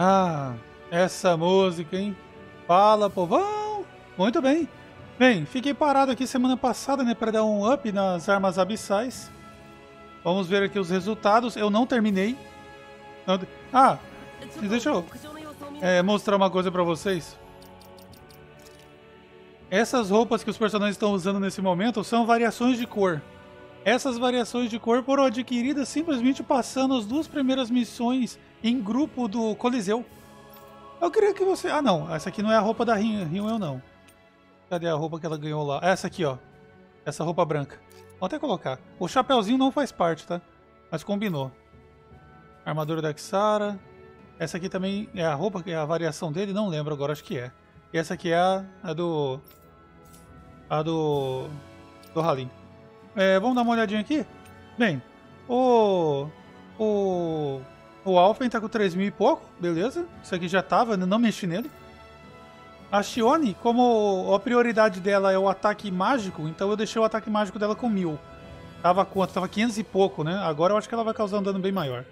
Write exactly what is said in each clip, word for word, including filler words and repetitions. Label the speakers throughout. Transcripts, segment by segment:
Speaker 1: Ah, essa música, hein? Fala, povão! Muito bem. Bem, fiquei parado aqui semana passada, né, para dar um up nas armas abissais. Vamos ver aqui os resultados. Eu não terminei. Não... Ah, deixa eu é, mostrar uma coisa para vocês. Essas roupas que os personagens estão usando nesse momento são variações de cor. Essas variações de cor foram adquiridas simplesmente passando as duas primeiras missões em grupo do Coliseu. Eu queria que você... Ah, não. Essa aqui não é a roupa da Rimel, não. Cadê a roupa que ela ganhou lá? Essa aqui, ó. Essa roupa branca. Vou até colocar. O chapeuzinho não faz parte, tá? Mas combinou. Armadura da Xara. Essa aqui também é a roupa, é a variação dele. Não lembro agora, acho que é. E essa aqui é a, a do... A do... Do Halim. É, vamos dar uma olhadinha aqui? Bem, o... O... O Alphen tá com três mil e pouco, beleza. Isso aqui já tava, não mexi nele. A Xione, como a prioridade dela é o ataque mágico, então eu deixei o ataque mágico dela com mil. Tava quanto? Tava quinhentos e pouco, né? Agora eu acho que ela vai causar um dano bem maior.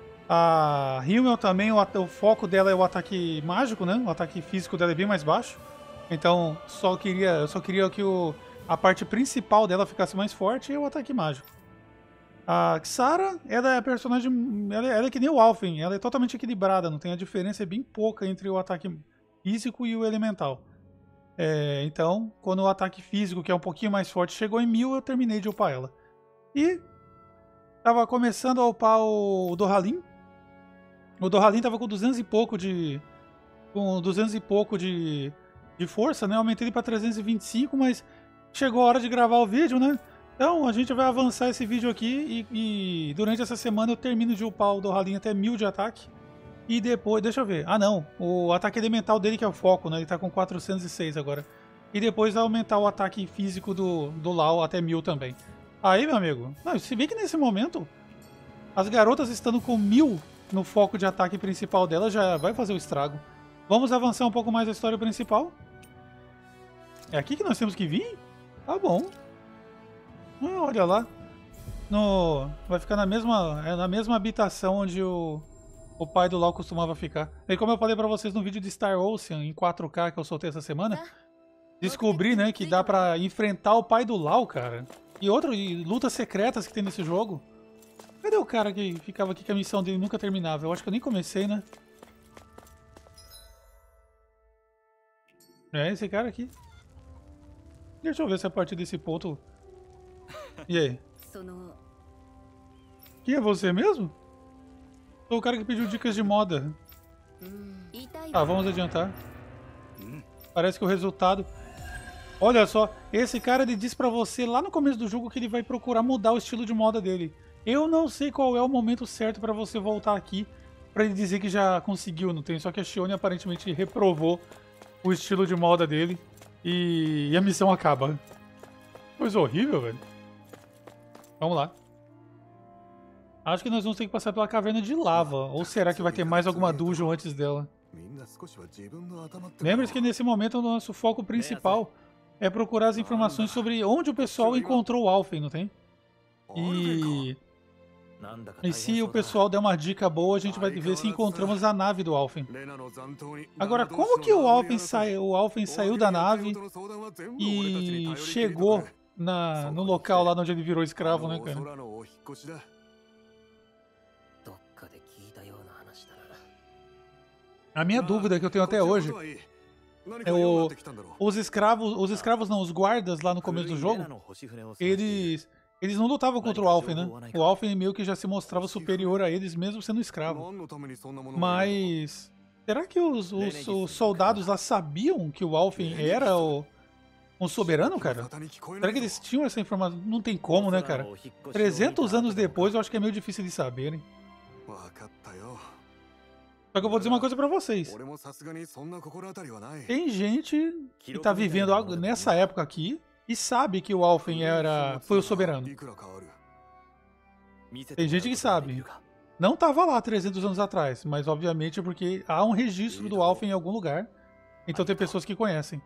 Speaker 1: A Rimel também, o, o foco dela é o ataque mágico, né? O ataque físico dela é bem mais baixo. Então só queria, eu só queria que o, a parte principal dela ficasse mais forte e o ataque mágico. A Xara, ela é a personagem. Ela é, ela é que nem o Alphen, ela é totalmente equilibrada, não tem a diferença, é bem pouca entre o ataque físico e o elemental. É, então, quando o ataque físico, que é um pouquinho mais forte, chegou em mil, eu terminei de upar ela. E tava começando a upar o Dohalim. O Dohalim tava com duzentos e pouco de. Com duzentos e pouco de, de força, né? Eu aumentei ele pra trezentos e vinte e cinco, mas chegou a hora de gravar o vídeo, né? Então a gente vai avançar esse vídeo aqui e, e durante essa semana eu termino de upar o Dohalim até mil de ataque. E depois, deixa eu ver. Ah não, o ataque elemental dele que é o foco, né? Ele tá com quatrocentos e seis agora. E depois aumentar o ataque físico do, do Lau até mil também. Aí, meu amigo, não, se vê que nesse momento as garotas estando com mil no foco de ataque principal dela já vai fazer o estrago. Vamos avançar um pouco mais a história principal. É aqui que nós temos que vir? Tá bom. Ah, olha lá. No, vai ficar na mesma, é na mesma habitação onde o, o pai do Lau costumava ficar. E como eu falei pra vocês no vídeo de Star Ocean em quatro K que eu soltei essa semana, descobri, né, que dá pra enfrentar o pai do Lau, cara. E outras lutas secretas que tem nesse jogo. Cadê o cara que ficava aqui que a missão dele nunca terminava? Eu acho que eu nem comecei, né? É esse cara aqui. Deixa eu ver se a partir desse ponto... E aí? Quem é você mesmo? Sou o cara que pediu dicas de moda. Tá, vamos adiantar. Parece que o resultado... Olha só, esse cara ele diz pra você lá no começo do jogo que ele vai procurar mudar o estilo de moda dele. Eu não sei qual é o momento certo pra você voltar aqui pra ele dizer que já conseguiu, não tem? Só que a Xione aparentemente reprovou o estilo de moda dele e, e a missão acaba. Coisa horrível, velho. Vamos lá. Acho que nós vamos ter que passar pela caverna de lava. Ou será que vai ter mais alguma dungeon antes dela? Lembre-se que nesse momento o nosso foco principal é procurar as informações sobre onde o pessoal encontrou o Alphen, não tem? E... E se o pessoal der uma dica boa, a gente vai ver se encontramos a nave do Alphen. Agora, como que o Alphen, sai... o Alphen saiu da nave e chegou na... no local lá onde ele virou escravo, né, cara? A minha dúvida que eu tenho até hoje é o... os escravos, os escravos não, os guardas lá no começo do jogo, eles... Eles não lutavam contra o Alphen, né? O Alphen meio que já se mostrava superior a eles, mesmo sendo escravo. Mas... será que os, os, os soldados lá sabiam que o Alphen era o, um soberano, cara? Será que eles tinham essa informação? Não tem como, né, cara? trezentos anos depois, eu acho que é meio difícil de saberem. Só que eu vou dizer uma coisa pra vocês. Tem gente que tá vivendo nessa época aqui e sabe que o Alphen era, foi o soberano. Tem gente que sabe. Não estava lá trezentos anos atrás, mas obviamente porque há um registro do Alphen em algum lugar. Então tem pessoas que conhecem.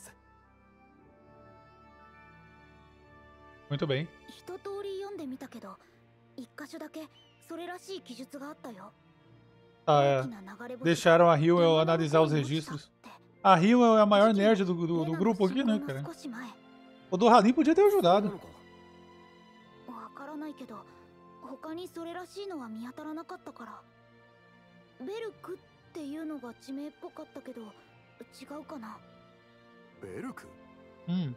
Speaker 1: Muito bem.
Speaker 2: Muito 通り読んでみたけど、一箇所だけそれらしい記述があったよ。
Speaker 1: Tá, é. Deixaram a Hillel analisar os registros. A Hillel é a maior nerd do, do, do grupo aqui, né, cara? O do Halim podia ter ajudado. Hum.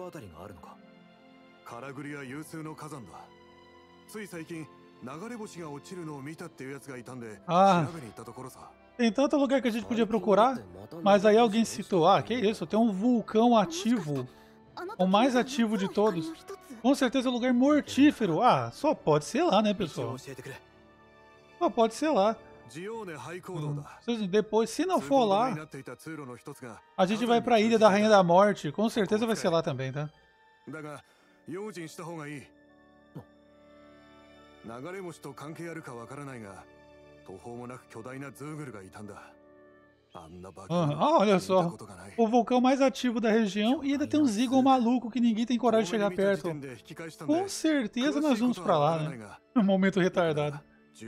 Speaker 1: Ah, tem tanto lugar que a gente podia procurar, mas aí alguém citou, ah, que isso, tem um vulcão ativo, o mais ativo de todos. Com certeza é um lugar mortífero. Ah, só pode ser lá, né, pessoal? Só pode ser lá. Hum. Depois, se não for lá, a gente vai pra Ilha da Rainha da Morte. Com certeza vai ser lá também, tá? Ah, olha só. O vulcão mais ativo da região e ainda tem um Ziggle maluco que ninguém tem coragem de chegar perto. Com certeza nós vamos pra lá, né? Um momento retardado.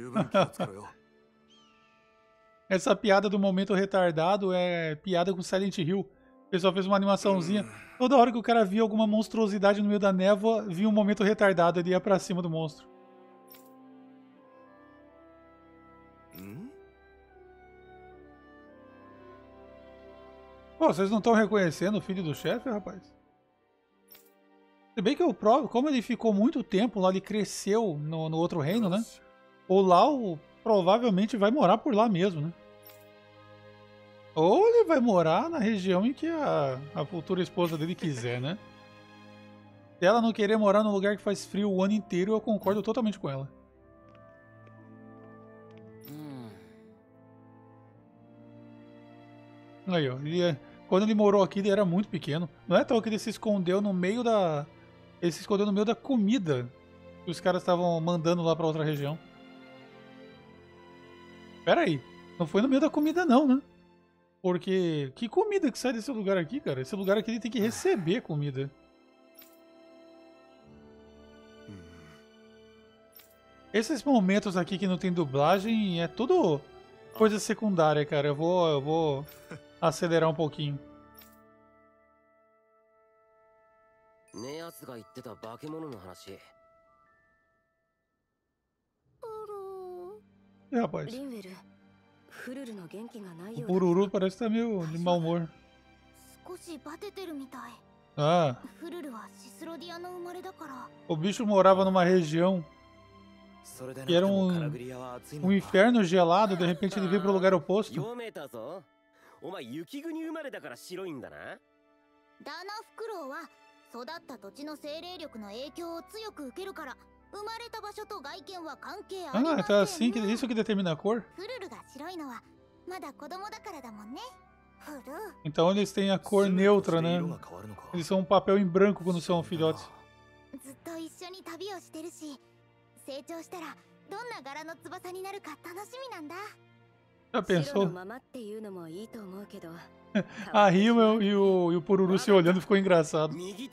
Speaker 1: Essa piada do momento retardado é piada com Silent Hill. O pessoal fez uma animaçãozinha. Toda hora que o cara via alguma monstruosidade no meio da névoa, via um momento retardado, ele ia pra cima do monstro. Pô, vocês não estão reconhecendo o filho do chefe, rapaz? Se bem que o Pro, como ele ficou muito tempo lá, ele cresceu no, no outro reino, né? O Lau provavelmente vai morar por lá mesmo, né? Ou ele vai morar na região em que a, a futura esposa dele quiser, né? Se ela não querer morar num lugar que faz frio o ano inteiro, eu concordo totalmente com ela. Aí, ó. Ele, quando ele morou aqui, ele era muito pequeno. Não é tão que ele se escondeu no meio da... Ele se escondeu no meio da comida que os caras estavam mandando lá pra outra região. Pera aí. Não foi no meio da comida não, né? Porque... Que comida que sai desse lugar aqui, cara? Esse lugar aqui ele tem que receber comida. Esses momentos aqui que não tem dublagem é tudo coisa secundária, cara. Eu vou... Eu vou acelerar um pouquinho. É, rapaz. O Pururu parece que tá meio de mau humor. Ah. O bicho morava numa região que era um, um inferno gelado, de repente ele veio pro lugar oposto. Ah, então é assim que isso que determina a cor? Então eles têm a cor neutra, né? Eles são um papel em branco quando são filhotes. Já pensou? A Hillel e o, e o Pururu se olhando ficou engraçado.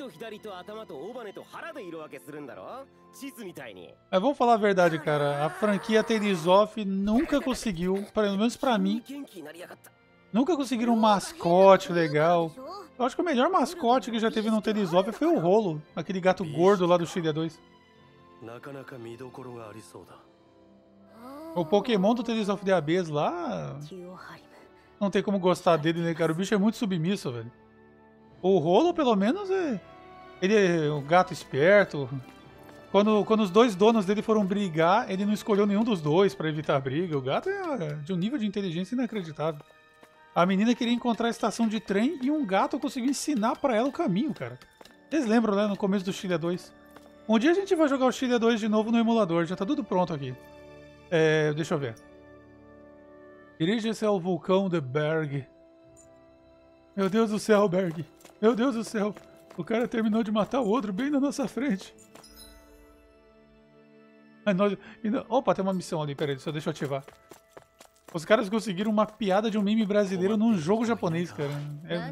Speaker 1: Mas vamos falar a verdade, cara. A franquia Tales of nunca conseguiu, pelo menos pra mim, nunca conseguiram um mascote legal. Eu acho que o melhor mascote que já teve no Tales of foi o Rolo, aquele gato gordo lá do Xillia dois. O Pokémon do Tales of the Abyss lá... Não tem como gostar dele, né, cara? O bicho é muito submisso, velho. O Rolo, pelo menos, é... Ele é um gato esperto. Quando, quando os dois donos dele foram brigar, ele não escolheu nenhum dos dois pra evitar a briga. O gato é de um nível de inteligência inacreditável. A menina queria encontrar a estação de trem e um gato conseguiu ensinar pra ela o caminho, cara. Vocês lembram, né, no começo do Xillia dois? Um dia a gente vai jogar o Xillia dois de novo no emulador. Já tá tudo pronto aqui. É, deixa eu ver. Dirige-se ao vulcão de Berg. Meu Deus do céu, Berg. Meu Deus do céu. O cara terminou de matar o outro bem na nossa frente. Ai, nós... Opa, tem uma missão ali. Pera aí, só deixa eu ativar. Os caras conseguiram uma piada de um meme brasileiro num jogo japonês, cara. É...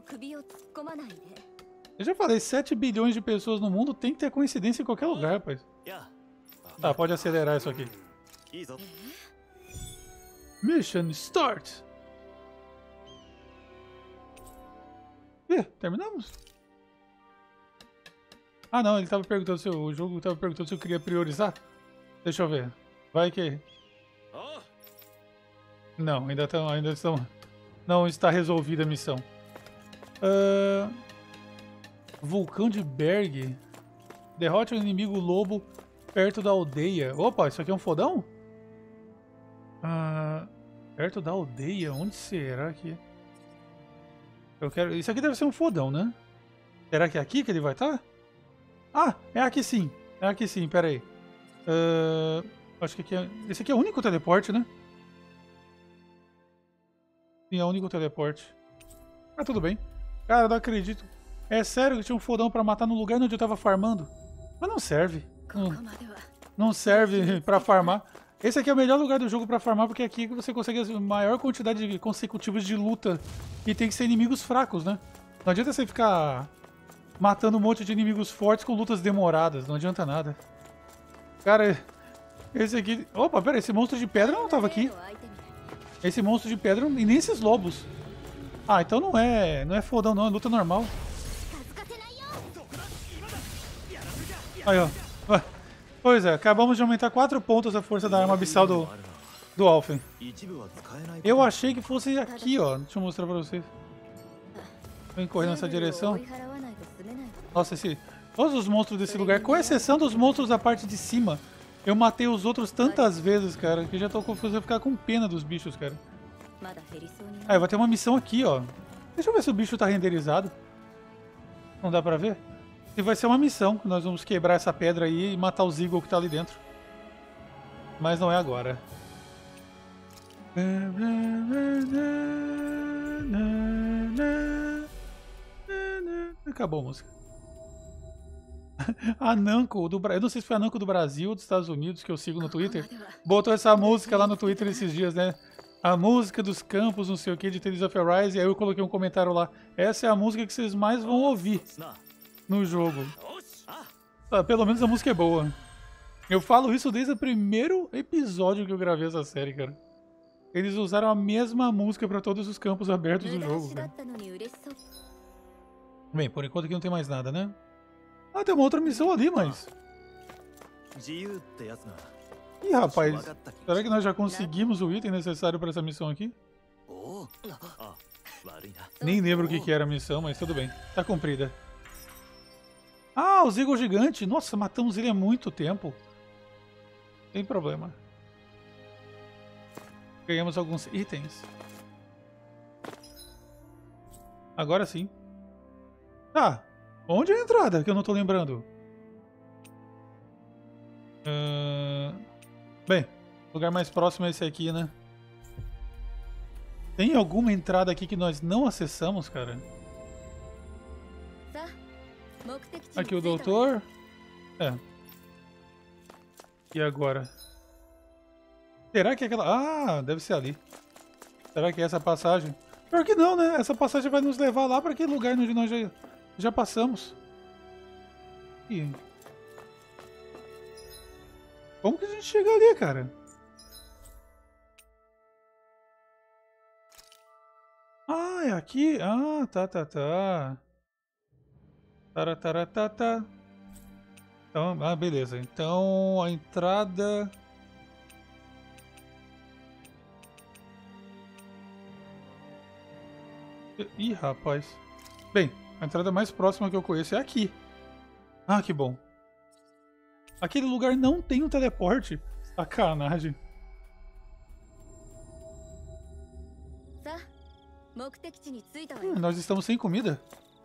Speaker 1: Eu já falei, sete bilhões de pessoas no mundo tem que ter coincidência em qualquer lugar, rapaz. Tá, pode acelerar isso aqui. Mission start. Ih, terminamos? Ah não, ele tava perguntando se eu, o jogo tava perguntando se eu queria priorizar. Deixa eu ver. Vai que... Não, ainda estão, ainda estão... Não está resolvida a missão. Uh... Vulcão de Berg. Derrote o inimigo lobo perto da aldeia. Opa, isso aqui é um fodão? Uh... Perto da aldeia? Onde será que... Eu quero... Isso aqui deve ser um fodão, né? Será que é aqui que ele vai estar? Ah, é aqui sim. É aqui sim, pera aí. Uh... Acho que aqui é... Esse aqui é o único teleporte, né? Sim, é o único teleporte. Ah, tudo bem. Cara, eu não acredito. É sério que tinha um fodão pra matar no lugar onde eu tava farmando? Mas não serve. Não, não serve pra farmar. Esse aqui é o melhor lugar do jogo pra farmar, porque aqui você consegue a maior quantidade de consecutivos de luta. E tem que ser inimigos fracos, né? Não adianta você ficar matando um monte de inimigos fortes com lutas demoradas. Não adianta nada. Cara, esse aqui... Opa, pera, esse monstro de pedra não tava aqui. Esse monstro de pedra e nem esses lobos. Ah, então não é, não é fodão não, é luta normal. Aí, ó. Pois é, acabamos de aumentar quatro pontos a força da arma abissal do, do Alphen. Eu achei que fosse aqui, ó. Deixa eu mostrar pra vocês. Vem correr nessa direção. Nossa, esse... Todos os monstros desse lugar, com exceção dos monstros da parte de cima. Eu matei os outros tantas vezes, cara, que já tô confuso, eu ficar com pena dos bichos, cara. Ah, vai ter uma missão aqui, ó. Deixa eu ver se o bicho tá renderizado. Não dá pra ver? E vai ser uma missão, nós vamos quebrar essa pedra aí e matar os Eagle que tá ali dentro. Mas não é agora. Acabou a música. A Namco do Brasil, eu não sei se foi a Namco do Brasil ou dos Estados Unidos que eu sigo no Twitter, botou essa música lá no Twitter esses dias, né? A música dos campos, não sei o que, de Tales of Arise, e aí eu coloquei um comentário lá. Essa é a música que vocês mais vão ouvir no jogo. Ah, pelo menos a música é boa. Eu falo isso desde o primeiro episódio que eu gravei essa série, cara. Eles usaram a mesma música pra todos os campos abertos do jogo, cara. Bem, por enquanto aqui não tem mais nada, né? Ah, tem uma outra missão ali, mas... Ih, rapaz, será que nós já conseguimos o item necessário para essa missão aqui? Nem lembro o que, que era a missão, mas tudo bem. Tá cumprida. Ah, o Eagle gigante. Nossa, matamos ele há muito tempo. Sem problema. Ganhamos alguns itens. Agora sim. Tá. Onde é a entrada? Que eu não tô lembrando. Uh... Bem, o lugar mais próximo é esse aqui, né? Tem alguma entrada aqui que nós não acessamos, cara? Aqui o doutor. É. E agora? Será que é aquela... Ah, deve ser ali. Será que é essa passagem? Pior que não, né? Essa passagem vai nos levar lá para aquele lugar onde nós já... Já passamos. E... Como que a gente chega ali, cara? Ah, é aqui? Ah, tá, tá, tá. Tarataratata. Então, ah, beleza. Então, a entrada... Ih, rapaz. Bem... A entrada mais próxima que eu conheço é aqui. Ah, que bom. Aquele lugar não tem um teleporte. Sacanagem. Hum, nós estamos sem comida.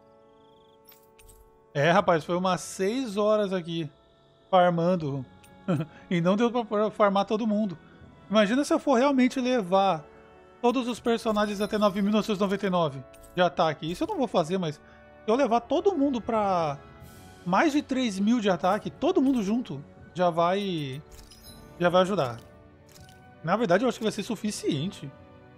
Speaker 1: É, rapaz, foi umas seis horas aqui farmando. E não deu pra farmar todo mundo. Imagina se eu for realmente levar todos os personagens até nove mil novecentos e noventa e nove de ataque. Isso eu não vou fazer, mas... Se eu levar todo mundo pra mais de três mil de ataque, todo mundo junto, já vai já vai ajudar. Na verdade, eu acho que vai ser suficiente.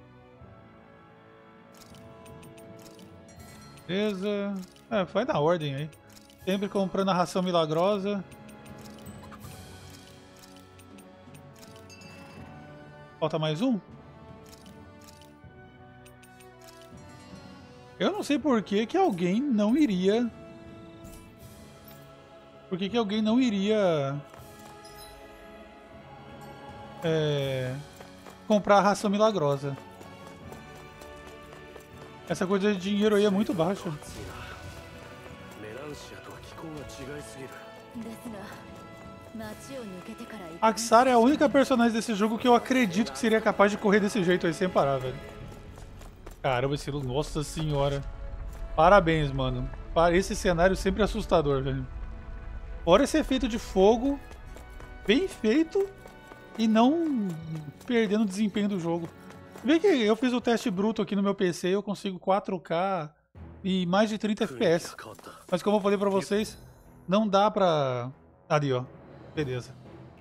Speaker 1: Beleza. É, vai na ordem aí. Sempre comprando a ração milagrosa. Falta mais um? Eu não sei por que que alguém não iria... Por que que alguém não iria... É... comprar a ração milagrosa. Essa coisa de dinheiro aí é muito baixa. A Xara é a única personagem desse jogo que eu acredito que seria capaz de correr desse jeito aí sem parar, velho. Caramba, esse... Nossa senhora. Parabéns, mano. Para esse cenário sempre assustador, velho. Fora esse efeito de fogo, bem feito e não perdendo o desempenho do jogo. Vê que eu fiz o teste bruto aqui no meu P C e eu consigo quatro K e mais de trinta F P S. Mas como eu falei pra vocês, não dá pra... Ali, ó. Beleza.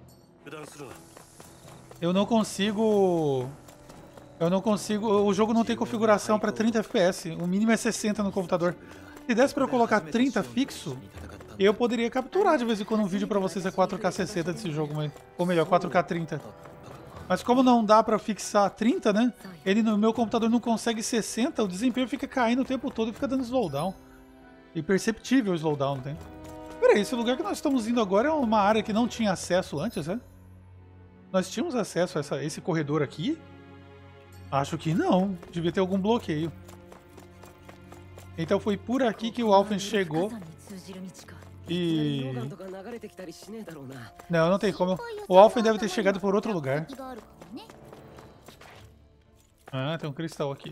Speaker 1: Eu não consigo... Eu não consigo... O jogo não tem configuração pra trinta F P S. O mínimo é sessenta no computador. Se desse pra eu colocar trinta fixo, eu poderia capturar de vez em quando um vídeo pra vocês a quatro K sessenta desse jogo. Mas... Ou melhor, quatro K trinta. Mas como não dá pra fixar trinta, né? Ele no meu computador não consegue sessenta, o desempenho fica caindo o tempo todo e fica dando slowdown. Imperceptível o slowdown, não tem? Peraí, esse lugar que nós estamos indo agora é uma área que não tinha acesso antes, né? Nós tínhamos acesso a essa, esse corredor aqui? Acho que não. Devia ter algum bloqueio. Então foi por aqui que o Alphen chegou. E... Não, não tem como. O Alphen deve ter chegado por outro lugar. Ah, tem um cristal aqui.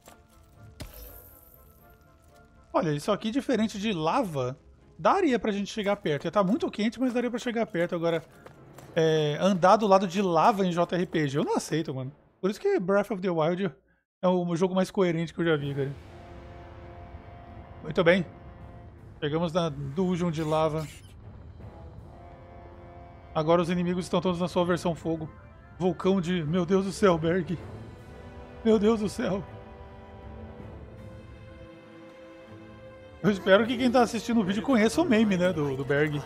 Speaker 1: Olha, isso aqui, diferente de lava, daria pra gente chegar perto. Já tá muito quente, mas daria pra chegar perto. Agora, é, andar do lado de lava em J R P G, eu não aceito, mano. Por isso que Breath of the Wild é o jogo mais coerente que eu já vi, cara. Muito bem. Chegamos na dungeon de lava. Agora os inimigos estão todos na sua versão fogo. Vulcão de... Meu Deus do céu, Berg. Meu Deus do céu. Eu espero que quem tá assistindo o vídeo conheça o meme, né, do, do Berg.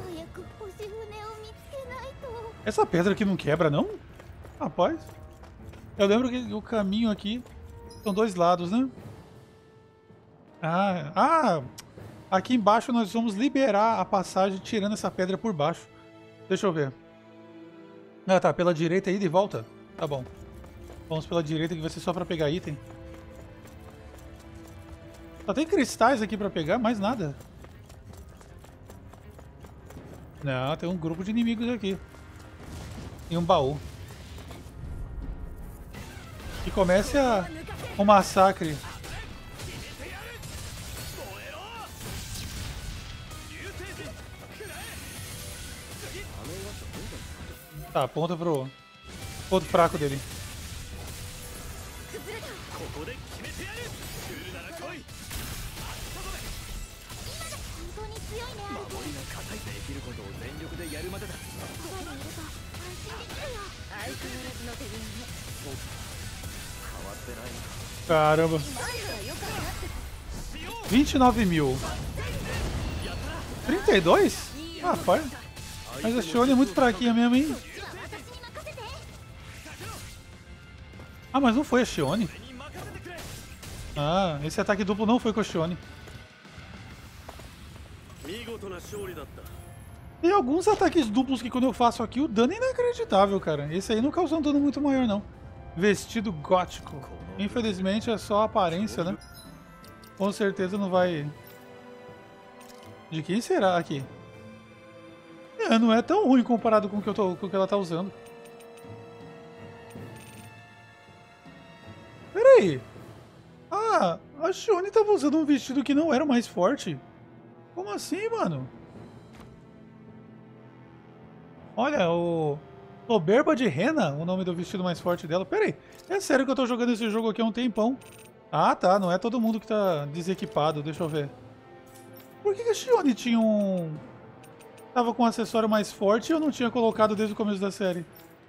Speaker 1: Essa pedra aqui não quebra, não? Rapaz. Eu lembro que o caminho aqui são dois lados, né? Ah, ah... Aqui embaixo nós vamos liberar a passagem tirando essa pedra por baixo. Deixa eu ver. Ah, tá. Pela direita aí de volta? Tá bom. Vamos pela direita que vai ser só pra pegar item. Só tem cristais aqui pra pegar, mais nada. Não, tem um grupo de inimigos aqui. E um baú. E comece a... um massacre. Tá, aponta pro ponto fraco dele. Caramba. vinte e nove mil. trinta e dois? Ah, pai. Mas a Shione é muito fraquinha mesmo, hein? Ah, mas não foi a Shione. Ah, esse ataque duplo não foi com a Shione. Tem alguns ataques duplos que quando eu faço aqui o dano é inacreditável, cara. Esse aí não causa um dano muito maior, não. Vestido gótico. Infelizmente é só aparência, né? Com certeza não vai... De quem será aqui? É, não é tão ruim comparado com o que, eu tô, com o que ela tá usando. Pera aí. Ah, a Shione tava usando um vestido que não era o mais forte. Como assim, mano? Olha, o... Soberba de Rena, o nome do vestido mais forte dela. Pera aí, é sério que eu tô jogando esse jogo aqui há um tempão? Ah, tá, não é todo mundo que tá desequipado, deixa eu ver. Por que a Shione tinha um... Tava com um acessório mais forte e eu não tinha colocado desde o começo da série?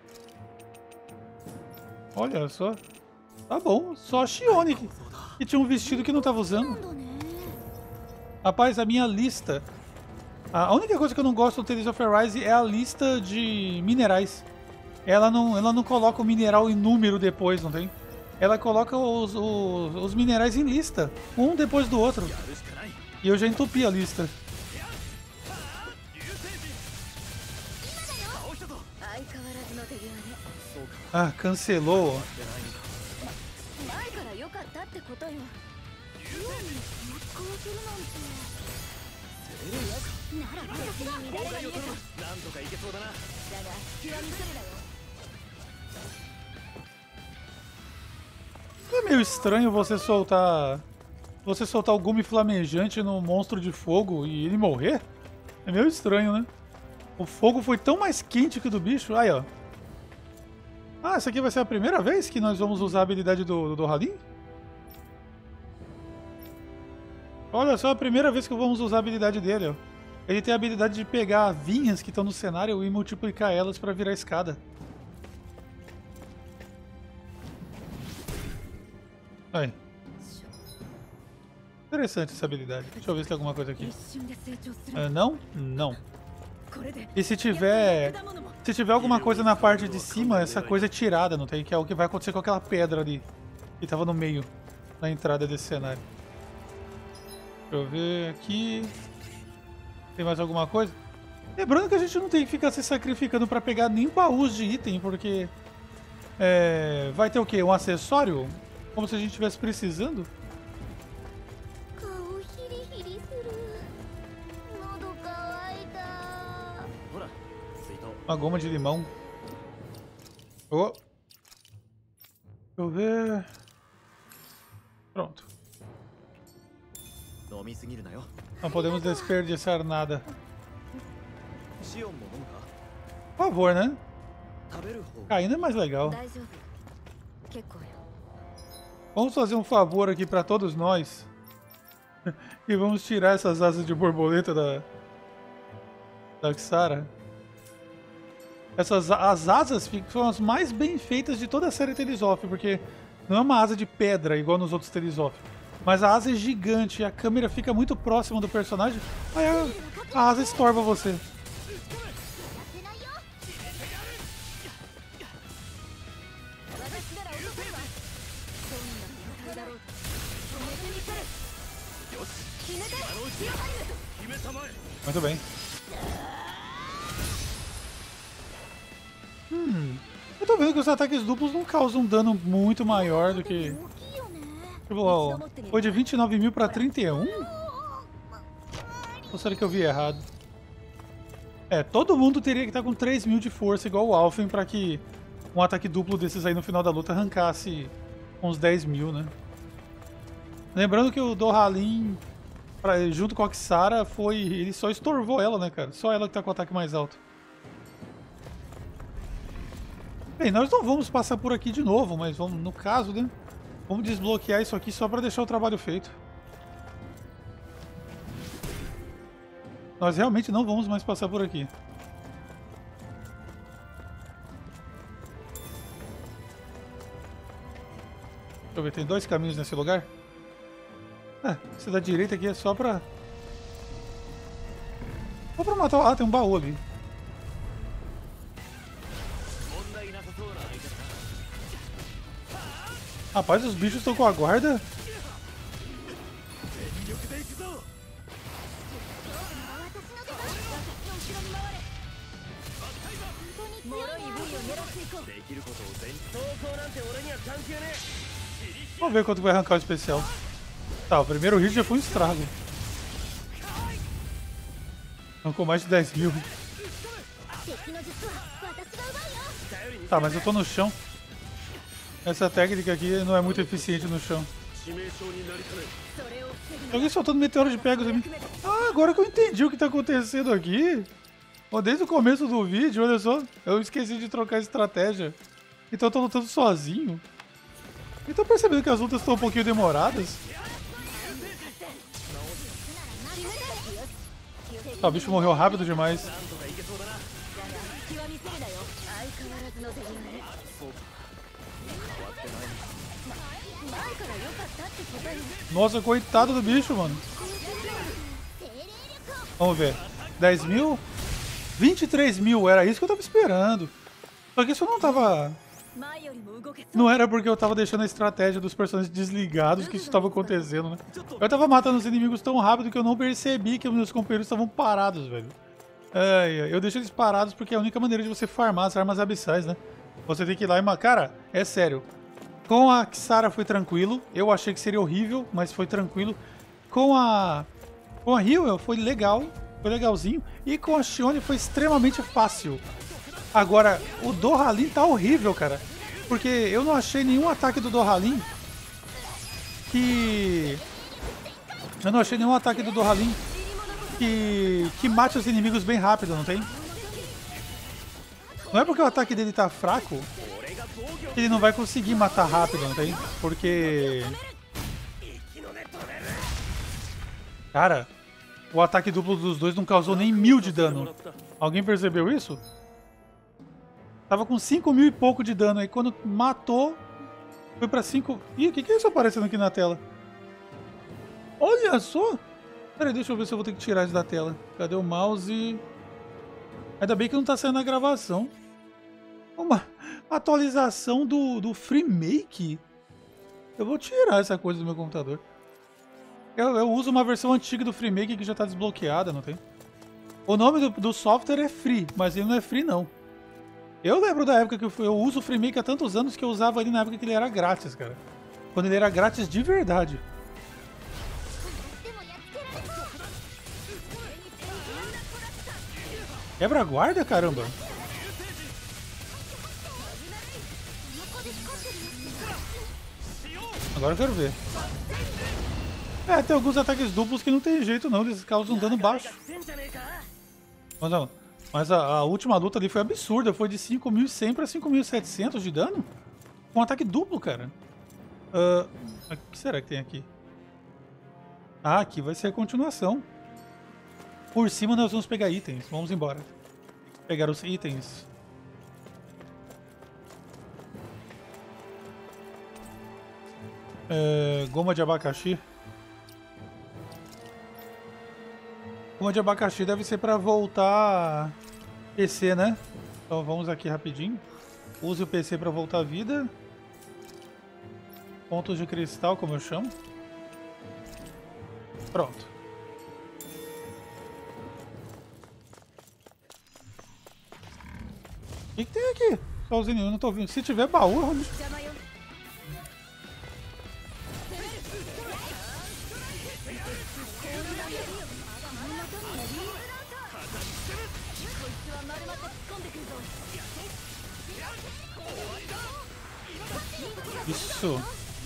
Speaker 1: Olha só. Tá bom, só a Shione que, que tinha um vestido que não tava usando. Rapaz, a minha lista... A única coisa que eu não gosto do Tales of Arise é a lista de minerais. Ela não, ela não coloca o mineral em número depois, não tem? ela coloca os, os, os minerais em lista, um depois do outro. E eu já entupi a lista. Ah, cancelou. É meio estranho você soltar você soltar o gume flamejante no monstro de fogo e ele morrer. É meio estranho, né? O fogo foi tão mais quente que o do bicho. Aí, ó. Ah, essa aqui vai ser a primeira vez que nós vamos usar a habilidade do, do Halim? Olha só, a primeira vez que vamos usar a habilidade dele, ó. Ele tem a habilidade de pegar vinhas que estão no cenário e multiplicar elas para virar escada. Aí. Interessante essa habilidade. Deixa eu ver se tem alguma coisa aqui. Ah, não? Não. E se tiver... Se tiver alguma coisa na parte de cima, essa coisa é tirada, não tem? Que é o que vai acontecer com aquela pedra ali. Que tava no meio, na entrada desse cenário. Deixa eu ver aqui... Tem mais alguma coisa? Lembrando que a gente não tem que ficar se sacrificando pra pegar nem baús de item, porque... É, vai ter o quê? Um acessório? Como se a gente estivesse precisando? Uma goma de limão. Oh. Deixa eu ver... Pronto. Não podemos desperdiçar nada. Por favor, né? Caindo é mais legal. Vamos fazer um favor aqui pra todos nós. E vamos tirar essas asas de borboleta da... Da Kisara. Essas as asas são as mais bem feitas de toda a série Tales of, porque não é uma asa de pedra igual nos outros Tales of. Mas a asa é gigante e a câmera fica muito próxima do personagem, aí a, a asa estorva você. Muito bem. Hum, eu tô vendo que os ataques duplos não causam dano muito maior do que... Tipo, ó, foi de vinte e nove mil pra trinta e um? Ou será que eu vi errado? É, todo mundo teria que estar com três mil de força igual o Alphen pra que um ataque duplo desses aí no final da luta arrancasse uns dez mil, né? Lembrando que o Dohalim, junto com a Kisara, foi... ele só estorvou ela, né, cara? Só ela que tá com o ataque mais alto. Bem, nós não vamos passar por aqui de novo, mas vamos, no caso, né? Vamos desbloquear isso aqui só para deixar o trabalho feito. Nós realmente não vamos mais passar por aqui. Deixa eu ver, tem dois caminhos nesse lugar? Ah, esse da direita aqui é só pra... Só pra matar... Ah, tem um baú ali. Rapaz, os bichos estão com a guarda. Vamos ver quanto vai arrancar o especial. Tá, o primeiro hit já foi um estrago. Arrancou mais de dez mil. Tá, mas eu tô no chão. Essa técnica aqui não é muito eficiente no chão. Alguém soltando meteoro de Pegasus em mim. Ah, agora que eu entendi o que tá acontecendo aqui. Oh, desde o começo do vídeo, olha só. Eu esqueci de trocar a estratégia. Então eu tô lutando sozinho. E tô percebendo que as lutas estão um pouquinho demoradas. Ah, o bicho morreu rápido demais. Nossa, coitado do bicho, mano. Vamos ver. dez mil? vinte e três mil, era isso que eu tava esperando. Só que isso não tava... Não era porque eu tava deixando a estratégia dos personagens desligados que isso estava acontecendo, né? Eu tava matando os inimigos tão rápido que eu não percebi que os meus companheiros estavam parados, velho. Ai, ai, eu deixo eles parados porque é a única maneira de você farmar as armas abissais, né? Você tem que ir lá e... ma- Cara, é sério. Com a Kisara foi tranquilo. Eu achei que seria horrível, mas foi tranquilo. Com a... Com a Hywel foi legal. Foi legalzinho. E com a Xione foi extremamente fácil. Agora, o Dohalim tá horrível, cara. Porque eu não achei nenhum ataque do Dohalim que... Eu não achei nenhum ataque do Dohalim que... que mate os inimigos bem rápido, não tem? Não é porque o ataque dele tá fraco que ele não vai conseguir matar rápido, não tem? Porque... Cara, o ataque duplo dos dois não causou nem mil de dano. Alguém percebeu isso? Tava com cinco mil e pouco de dano. Aí quando matou, foi pra cinco... Ih, o que, que é isso aparecendo aqui na tela? Olha só! Peraí, deixa eu ver se eu vou ter que tirar isso da tela. Cadê o mouse? Ainda bem que não tá saindo na gravação. Uma atualização do, do Freemake? Eu vou tirar essa coisa do meu computador. Eu, eu uso uma versão antiga do Freemake que já tá desbloqueada, não tem? O nome do, do software é Free, mas ele não é free, não. Eu lembro da época que eu, eu uso o Freemake há tantos anos que eu usava ele na época que ele era grátis, cara. Quando ele era grátis de verdade. Quebra a guarda, caramba! Agora eu quero ver. É, tem alguns ataques duplos que não tem jeito não, eles causam dano baixo. Mas, não, mas a, a última luta ali foi absurda, foi de cinco mil e cem para cinco mil e setecentos de dano. Com um ataque duplo, cara. Uh, o que será que tem aqui? Ah, aqui vai ser a continuação. Por cima nós vamos pegar itens, vamos embora. Pegar os itens. É, goma de abacaxi. Goma de abacaxi deve ser para voltar P C, né? Então vamos aqui rapidinho. Use o P C para voltar à vida. Pontos de cristal, como eu chamo. Pronto. O que, que tem aqui? Sozinho, eu não tô vendo. Se tiver baú, eu... Isso.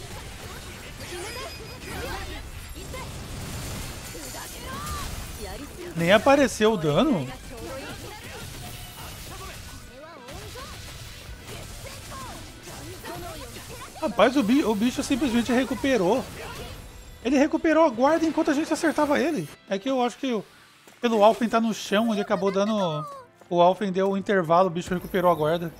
Speaker 1: Nem apareceu o dano. Rapaz, o bicho, o bicho simplesmente recuperou. Ele recuperou a guarda enquanto a gente acertava ele. É que eu acho que o, pelo Alphen tá no chão, ele acabou dando... O Alphen deu o intervalo, o bicho recuperou a guarda.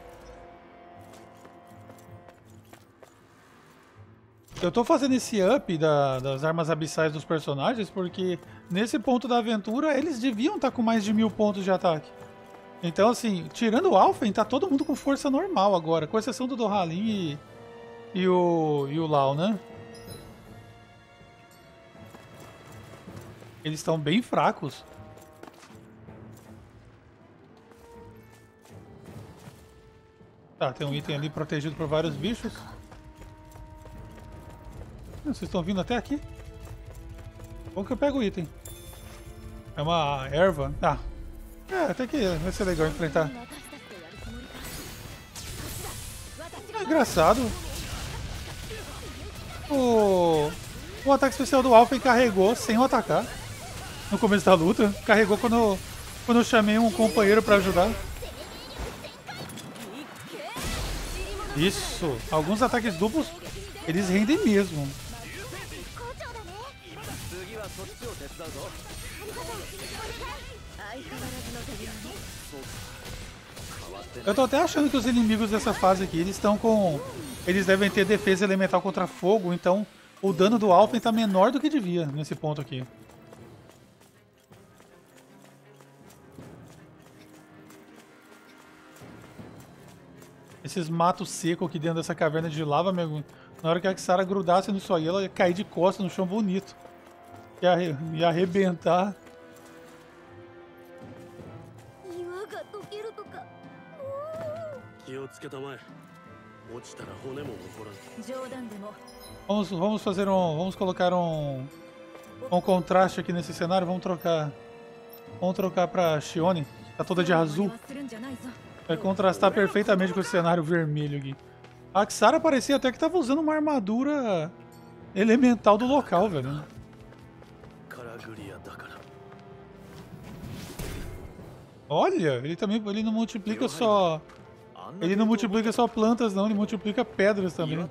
Speaker 1: Eu tô fazendo esse up da, das armas abissais dos personagens porque nesse ponto da aventura eles deviam estar com mais de mil pontos de ataque. Então assim, tirando o Alphen, tá todo mundo com força normal agora, com exceção do Dohalim e, e, o, e o Lau, né? Eles estão bem fracos. Tá, tem um item ali protegido por vários bichos. Vocês estão vindo até aqui? Bom que eu pego o item. É uma erva. Ah, é, até que vai ser legal enfrentar. É engraçado. O, o ataque especial do Alphen carregou sem eu atacar. No começo da luta. Carregou quando eu, quando eu chamei um companheiro pra ajudar. Isso. Alguns ataques duplos, eles rendem mesmo. Eu tô até achando que os inimigos dessa fase aqui, eles estão com... Eles devem ter defesa elemental contra fogo, então o dano do Alphen tá menor do que devia nesse ponto aqui. esses matos secos aqui dentro dessa caverna de lava, meu, na hora que a Kisara grudasse nisso aí, ela ia cair de costas no chão bonito. Ia, arre ia arrebentar. Vamos, vamos fazer um... Vamos colocar um... Um contraste aqui nesse cenário. Vamos trocar... Vamos trocar pra Shione. Tá toda de azul. Vai contrastar perfeitamente com esse cenário vermelho aqui. A Kisara parecia até que tava usando uma armadura elemental do local, velho. Olha, ele também ele não multiplica só... Ele não multiplica só plantas, não. Ele multiplica pedras também.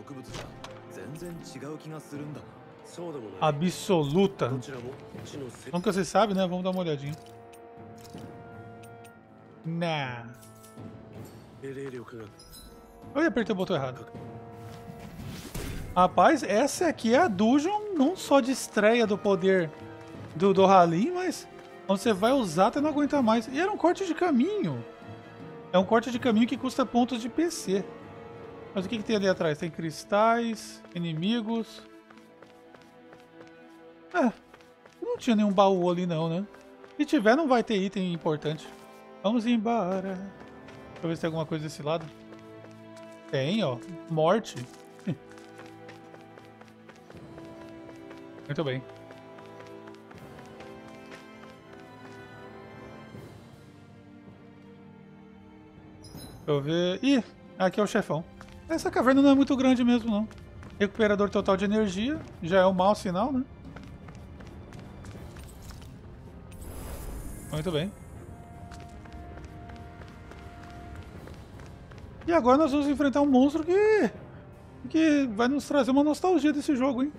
Speaker 1: Absoluta. Nunca se sabe, né? Vamos dar uma olhadinha. Nah. Eu apertei o botão errado. Rapaz, essa aqui é a dungeon não só de estreia do poder do, do Halim, mas quando você vai usar até não aguentar mais. E era um corte de caminho. É um corte de caminho que custa pontos de P C. Mas o que, que tem ali atrás? Tem cristais, inimigos. É, não tinha nenhum baú ali não, né? Se tiver, não vai ter item importante. Vamos embora. Deixa eu ver se tem alguma coisa desse lado. Tem, ó. Morte. Muito bem. Deixa eu ver... Ih, aqui é o chefão. Essa caverna não é muito grande mesmo, não. Recuperador total de energia. Já é um mau sinal, né? Muito bem. E agora nós vamos enfrentar um monstro que... que vai nos trazer uma nostalgia desse jogo, hein?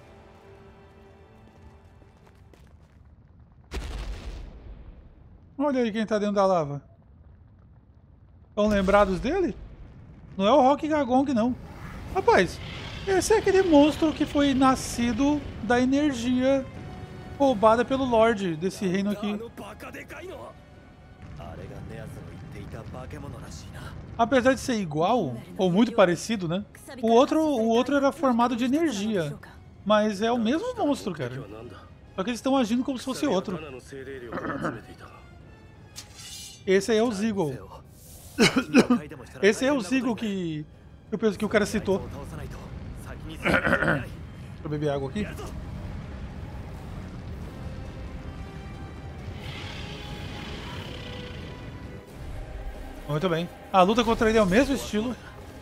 Speaker 1: Olha aí quem tá dentro da lava. Estão lembrados dele? Não é o Rock Gagong, não. Rapaz, esse é aquele monstro que foi nascido da energia roubada pelo Lorde desse reino aqui. Apesar de ser igual, ou muito parecido, né? O outro, o outro era formado de energia. Mas é o mesmo monstro, cara. Só que eles estão agindo como se fosse outro. Esse aí é o Zeagle. Esse é o Zeagle que eu penso que o cara citou. Deixa eu beber água aqui. Muito bem. A luta contra ele é o mesmo estilo.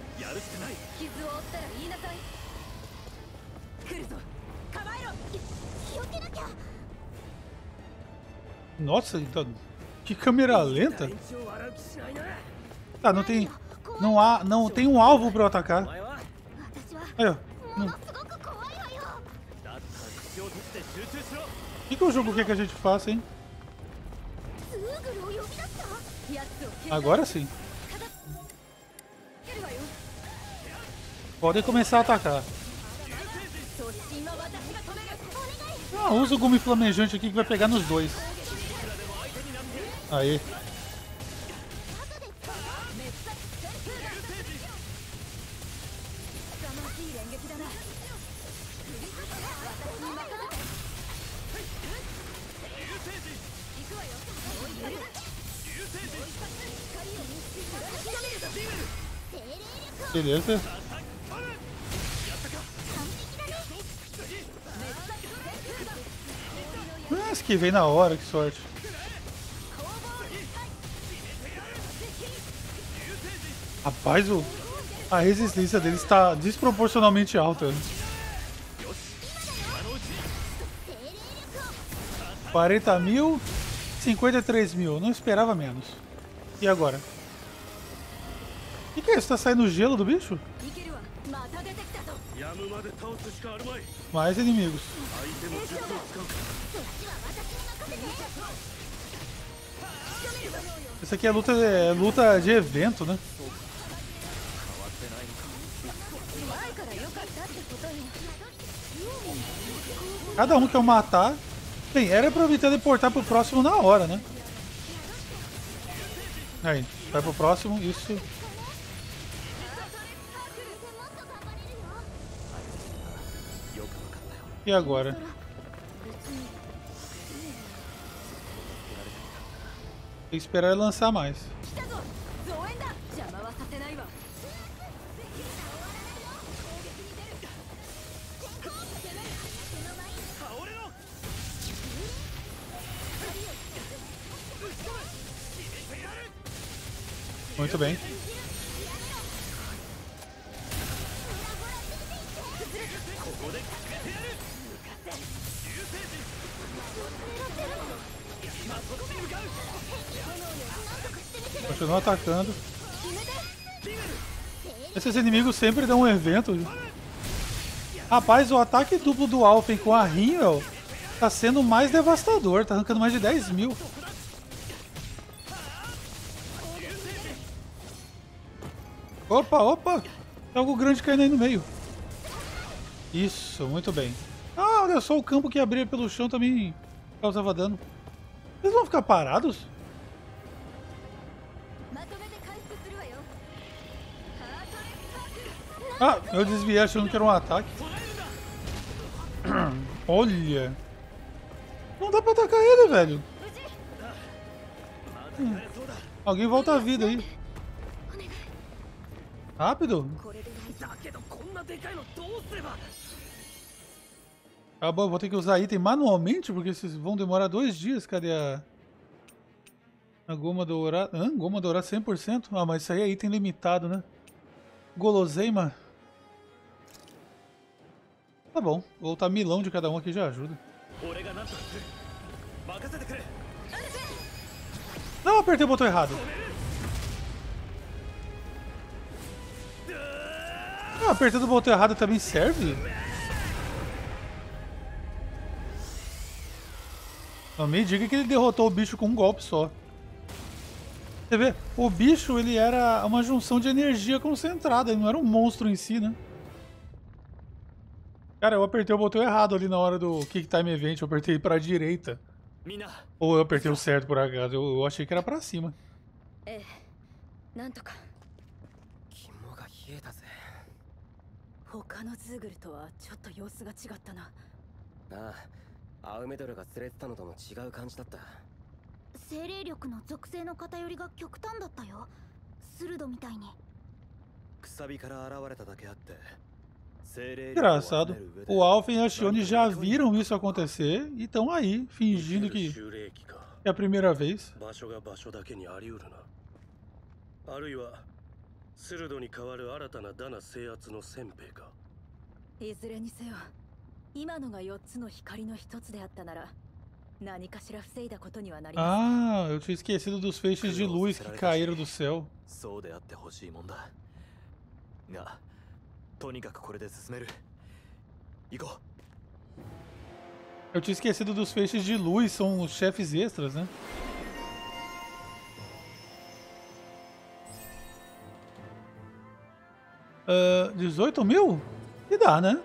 Speaker 1: Nossa, então, que câmera lenta. Tá, não tem... Não há... Não tem um alvo pra eu atacar. Aí, ó. Não. O que, que o jogo quer que a gente faça, hein? Agora sim. Podem começar a atacar. Ah, usa o gume flamejante aqui que vai pegar nos dois. Aí. Beleza. Ah, esquivei na hora, que sorte. Rapaz, o... a resistência dele está desproporcionalmente alta. quarenta mil, cinquenta e três mil. Não esperava menos. E agora? O que, que é isso? Tá saindo gelo do bicho? Mais inimigos. Essa aqui é luta, é luta de evento, né? Cada um que eu matar... Bem, era pra eu me teleportar pro próximo na hora, né? Aí, vai pro próximo, isso. E agora? Tem que esperar ele lançar mais. Muito bem. Continua atacando. Esses inimigos sempre dão um evento. Rapaz, o ataque duplo do Alphen com a Rimmel tá sendo mais devastador. Tá arrancando mais de dez mil. Opa, opa! Tem algo grande caindo aí no meio. Isso, muito bem. Ah, olha só, o campo que abria pelo chão também causava dano. Eles vão ficar parados? Ah, eu desviei achando que era um ataque. Olha. Não dá pra atacar ele, velho. Hum. Alguém volta à vida aí. Rápido. Ah, bom, vou ter que usar item manualmente, porque esses vão demorar dois dias. Cadê a... A goma dourada? Hã? Goma dourada cem por cento? Ah, mas isso aí é item limitado, né? Guloseima. Tá bom, vou voltar milão de cada um aqui já ajuda. Não, apertei o botão errado. Ah, apertando o botão errado também serve? Não me diga que ele derrotou o bicho com um golpe só. Você vê, o bicho ele era uma junção de energia concentrada, ele não era um monstro em si, né? Cara, eu apertei o botão errado ali na hora do Kick Time Event, eu apertei pra direita. Ou eu apertei o certo por acaso, eu, eu achei que era pra cima. É, engraçado. O Alphen e a Shione já viram isso acontecer e estão aí, fingindo que é a primeira vez. Ah, eu tinha esquecido dos feixes de luz que caíram do céu. Eu tinha esquecido dos feixes de luz, são os chefes extras, né? Uh, dezoito mil? Que dá, né?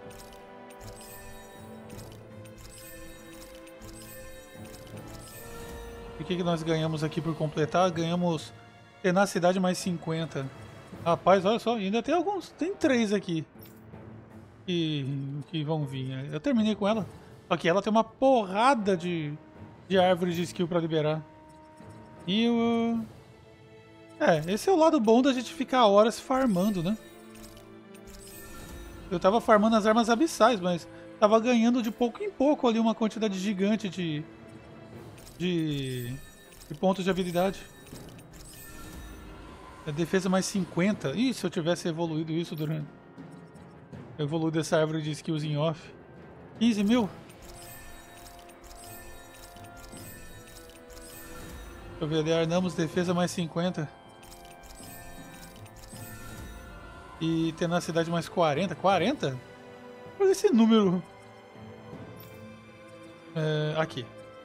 Speaker 1: E o que, que nós ganhamos aqui por completar? Ganhamos tenacidade mais cinquenta. Rapaz, olha só, ainda tem alguns. Tem três aqui que, que vão vir. Eu terminei com ela. Só que ela tem uma porrada de, de árvores de skill pra liberar. E o... É, esse é o lado bom da gente ficar horas farmando, né? Eu tava farmando as armas abissais, mas tava ganhando de pouco em pouco ali uma quantidade gigante de... De, de pontos de habilidade. A defesa mais cinquenta. Ih, se eu tivesse evoluído isso durante... Eu evoluí essa árvore de skills em off. quinze mil. Deixa eu ver ali, arnamos defesa mais cinquenta. E tenacidade mais quarenta. quarenta? Olha esse número. É, aqui.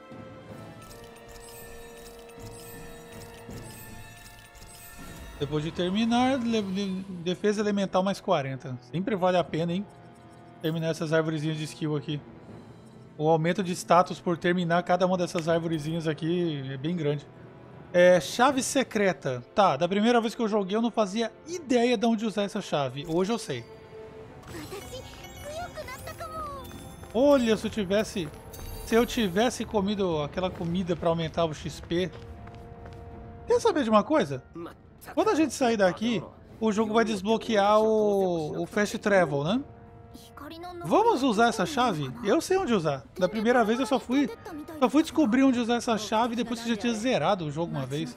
Speaker 1: Depois de terminar, defesa elemental mais quarenta. Sempre vale a pena, hein? Terminar essas arvorezinhas de skill aqui. O aumento de status por terminar cada uma dessas arvorezinhas aqui é bem grande. É, chave secreta. Tá, da primeira vez que eu joguei eu não fazia ideia de onde usar essa chave. Hoje eu sei. Olha, se eu tivesse... Se eu tivesse comido aquela comida pra aumentar o X P... Quer saber de uma coisa? Quando a gente sair daqui, o jogo vai desbloquear o, o Fast Travel, né? Vamos usar essa chave? Eu sei onde usar. Da primeira vez eu só fui... Só fui descobrir onde usar essa chave depois que já tinha zerado o jogo uma vez.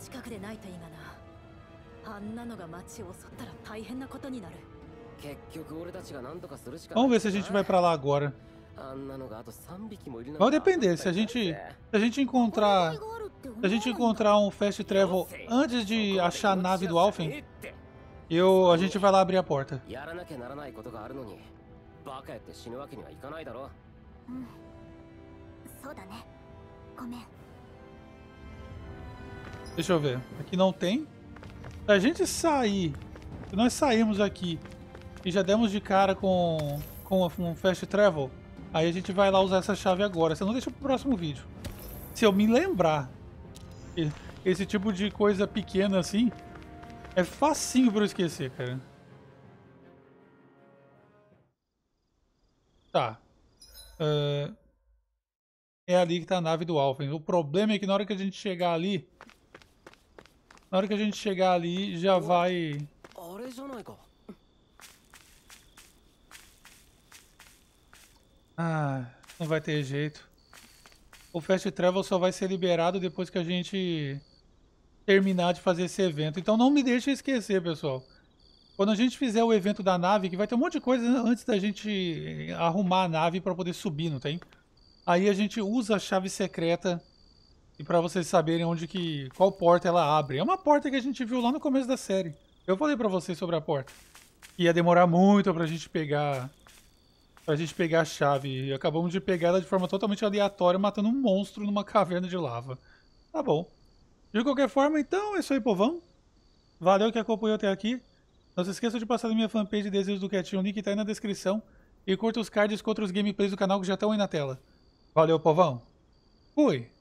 Speaker 1: Vamos ver se a gente vai pra lá agora. Vai depender, se a gente, se a gente encontrar, se a gente encontrar um Fast Travel antes de achar a nave do Alphen, eu, a gente vai lá abrir a porta. Deixa eu ver, aqui não tem. Se a gente sair, se nós sairmos aqui e já demos de cara com, com um Fast Travel, aí a gente vai lá usar essa chave agora. Você não deixa pro próximo vídeo. Se eu me lembrar, esse tipo de coisa pequena assim, é facinho pra eu esquecer, cara. Tá. Uh, é ali que tá a nave do Alphen. O problema é que na hora que a gente chegar ali... Na hora que a gente chegar ali, já vai... Ah, não vai ter jeito. O Fast Travel só vai ser liberado depois que a gente terminar de fazer esse evento. Então não me deixe esquecer, pessoal. Quando a gente fizer o evento da nave, que vai ter um monte de coisa antes da gente arrumar a nave para poder subir, não tem? Aí a gente usa a chave secreta e para vocês saberem onde que qual porta ela abre. É uma porta que a gente viu lá no começo da série. Eu falei para vocês sobre a porta. Ia demorar muito pra gente pegar pra gente pegar a chave. E acabamos de pegar ela de forma totalmente aleatória, matando um monstro numa caverna de lava. Tá bom. De qualquer forma, então, é isso aí, povão. Valeu que acompanhou até aqui. Não se esqueça de passar na minha fanpage Desejos do Quietinho, o link tá aí na descrição. E curta os cards contra os gameplays do canal que já estão aí na tela. Valeu, povão. Fui!